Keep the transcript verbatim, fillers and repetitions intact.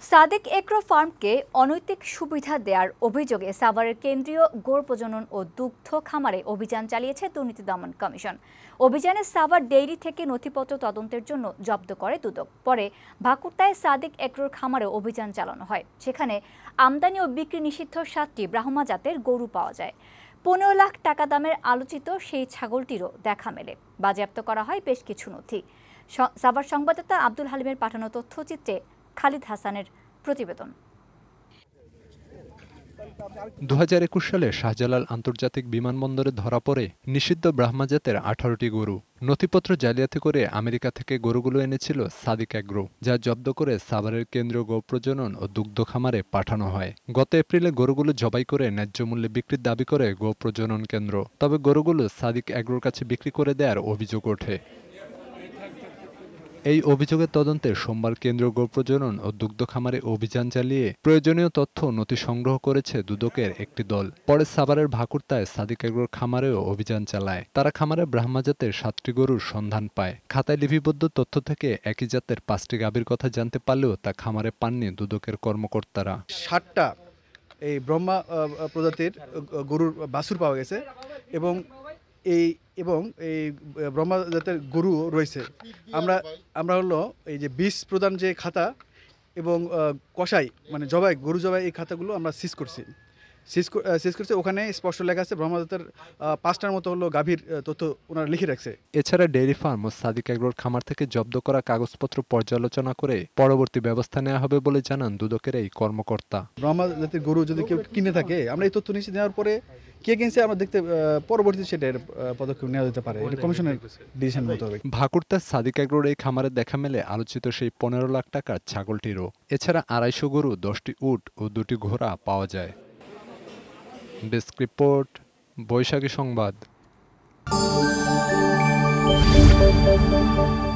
Sadek agro ফার্মকে অনৈতিক সুবিধা দেওয়ার অভিযোগে সাভারের কেন্দ্রীয় গরু প্রজনন ও দুগ্ধ খামারে অভিযান চালিয়েছে দুর্নীতি দমন কমিশন। অভিযানে সাভার ডেইরি থেকে নথিপত্র তদন্তের জন্য জব্দ করে দুদক। পরে ভাকুরতায় সাদেক এগ্রোর খামারে অভিযান চালানো হয়। সেখানে আমদানি ও বিক্রি নিষিদ্ধ সাতটি ব্রাহ্মা জাতের গরু পাওয়া যায়। পনেরো লাখ টাকা দামের আলোচিত সেই ছাগলটিরও দেখা মেলে। বাজেয়াপ্ত করা হয় বেশ কিছু নথি। সাভার সংবাদদাতা আব্দুল হালিমের পাঠানো তথ্যচিত্রে খালিদ হাসানের প্রতিবেদন। দু হাজার একুশ সালে শাহজালাল আন্তর্জাতিক বিমানবন্দরে ধরা পড়ে নিষিদ্ধ ব্রাহ্মা জাতের আঠারোটি গরু। নথিপত্র জালিয়াতি করে আমেরিকা থেকে গরুগুলো এনেছিল সাদেক এগ্রো, যা জব্দ করে সাভারের কেন্দ্রীয় গো প্রজনন ও দুগ্ধ খামারে পাঠানো হয়। গত এপ্রিলে গরুগুলো জবাই করে ন্যায্য মূল্যে বিক্রির দাবি করে গো প্রজনন কেন্দ্র। তবে গরুগুলো সাদেক এগ্রোর কাছে বিক্রি করে দেওয়ার অভিযোগ ওঠে। এই অভিযোগের তদন্তে সোমবার কেন্দ্রীয় গো প্রজনন ও দুগ্ধ খামারে অভিযান চালিয়ে প্রয়োজনীয় তথ্য নথি সংগ্রহ করেছে দুদকের একটি দল। পরে সাভারের ভাকুরতায় সাদেক এগ্রোর খামারেও অভিযান চালায়। তারা খামারে ব্রাহ্মা জাতের সাতটি গরুর সন্ধান পায়। খাতায় লিপিবদ্ধ তথ্য থেকে একই জাতের পাঁচটি গাভীর কথা জানতে পারলেও তা খামারে পাননি দুদকের কর্মকর্তারা। ষাটটা এই ব্রহ্মা প্রজাতির গরুর বাছুর পাওয়া গেছে এবং এই এবং এই ব্রহ্মা জাতের গরু রয়েছে। আমরা আমরা হলো এই যে বীজ প্রদান যে খাতা এবং কষাই মানে জবাই গরু জবাই এই খাতাগুলো আমরা সিজ করছি সিজ সিজ করছি ওখানে স্পষ্ট লেখা আছে ব্রহ্মা জাতের পাঁচটার মতো হলো গাভীর তথ্য ওনারা লিখে রাখছে। এছাড়া ডেইরি ফার্ম ও সাদেক এগ্রোর খামার থেকে জব্দ করা কাগজপত্র পর্যালোচনা করে পরবর্তী ব্যবস্থা নেওয়া হবে বলে জানান দুদকের এই কর্মকর্তা। ব্রহ্মা জাতের গরু যদি কেউ কিনে থাকে আমরা এই তথ্য নিশ্চিত নেওয়ার পরে কে কিনছে আমরা দেখতে পরবর্তীতে সেটার পদক্ষেপ নেওয়া যেতে পারে। এটা কমিশনের ডিসিশন মতো হবে। ভাকুরতার সাদেক এগ্রোর এই খামারে দেখা মেলে আলোচিত সেই পনেরো লাখ টাকার ছাগলটিরও। এছাড়া আড়াইশো গরু, দশটি উট ও দুটি ঘোড়া পাওয়া যায়। ডেস্ক রিপোর্ট, বৈশাখী সংবাদ।